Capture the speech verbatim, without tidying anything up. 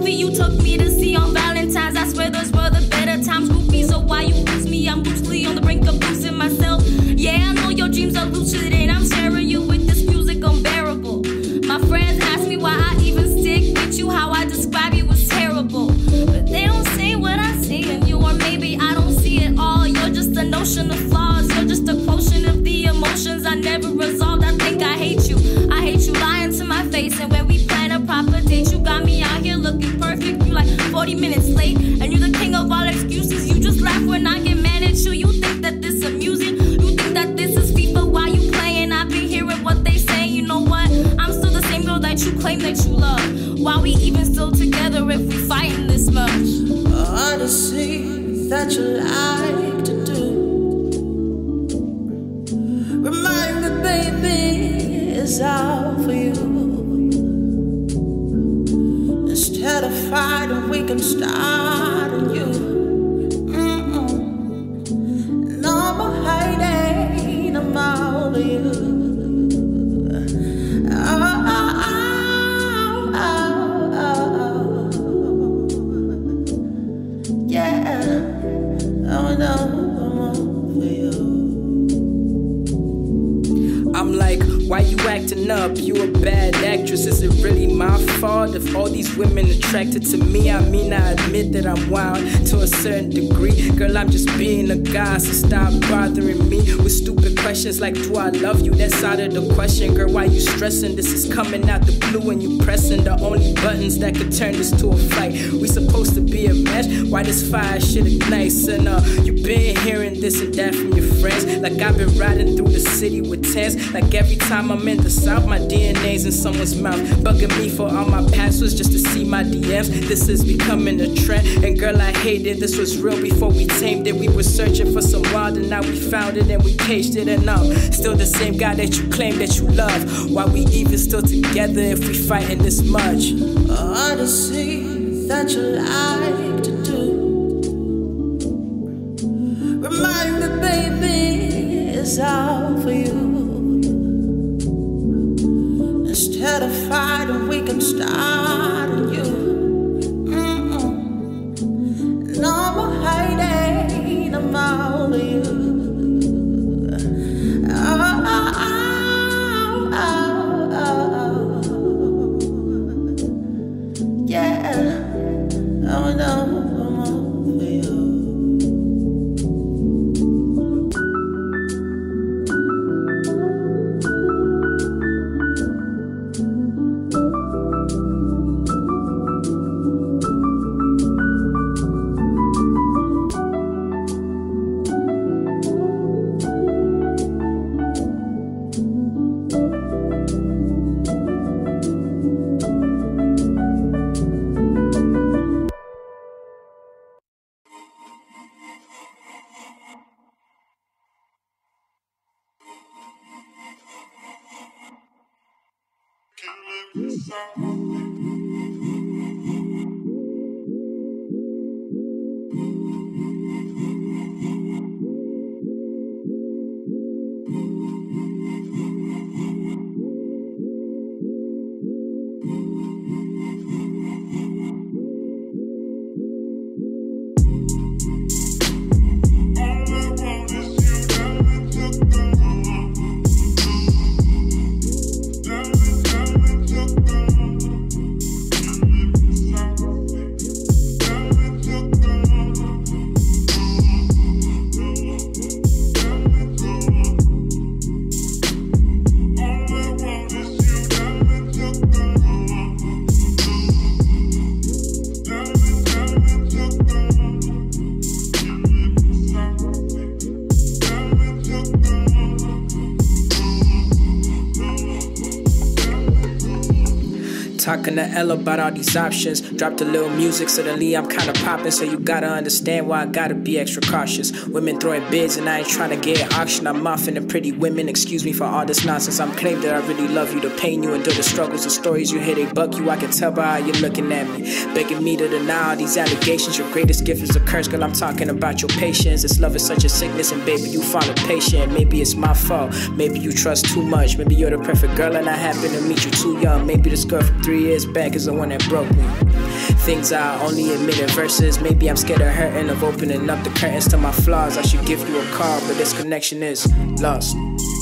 movie you took me to see on Valentine's. I swear those were the better times. Groupies, so why you lose me? I'm loosely on the brink of losing myself. Yeah, I know your dreams are lucid, and I'm sharing you with this music unbearable. My friends ask me why I even stick with you. How I describe you was terrible, but they don't see what I see in you, or maybe I don't see it all. You're just a notion of flaws. You're just a quotient of the emotions I never resolved. I think I hate you. I hate you lying to my face, and when we plan a proper date, you got me out here looking perfect. You like forty minutes late, and you're the king of all excuses. You just laugh when I get mad at you. You think that this amusing? You think that this is FIFA? Why you playing? I've been hearing what they say. You know what? I'm still the same girl that you claim that you love. Why we even still together if we fighting this much? Hard to see that you like to do. Remind me, baby, it's all for you. Instead of fighting, we can start on you. Mm-mm. No more hiding, I'm all of you. Oh, oh, oh, oh, oh. Yeah, oh no, I'm all for you. I'm like, why you acting up? You a bad actress. Is it really my fault if all these women attracted to me? I mean, I admit that I'm wild to a certain degree. Girl, I'm just being a guy, so stop bothering me with stupid questions like, do I love you? That's out of the question. Girl, why you stressing? This is coming out the blue and you pressing the only buttons that could turn this to a fight. We supposed to be a match. Why this fire shit ignites? And uh, you been hearing this and that from your friends. Like I've been riding through the city with tents. Like every time I'm in the south, my D N A's in someone's mouth, bugging me for all my passwords just to see my D Ms. This is becoming a trend, and girl, I hate it. This was real before we tamed it. We were searching for some wild, and now we found it, and we caged it. And I'm still the same guy that you claim that you love. Why we even still together if we fighting this much? Hard to see that you like to do. Remind me, baby, it's all for you. Instead of fighting, we can start on you. Mm-mm. No more hiding, I'm all of you. Oh, oh, oh, oh, oh. Yeah, oh no, I'm all for you. Talking to Ella about all these options. Dropped a little music, suddenly I'm kinda popping. So you gotta understand why I gotta be extra cautious. Women throwing bids and I ain't trying to get an auction. I'm muffing and pretty women, excuse me for all this nonsense. I'm claiming that I really love you, the pain you endure, the struggles, the stories you hear, they bug you. I can tell by how you're looking at me, begging me to deny all these allegations. Your greatest gift is a curse, girl, I'm talking about your patience. This love is such a sickness and baby, you fall impatient. Maybe it's my fault, maybe you trust too much. Maybe you're the perfect girl and I happen to meet you too young. Maybe this girl from three years years back is the one that broke me. Things I only admit in verses. Maybe I'm scared of hurting, of opening up the curtains to my flaws. I should give you a call, but this connection is lost.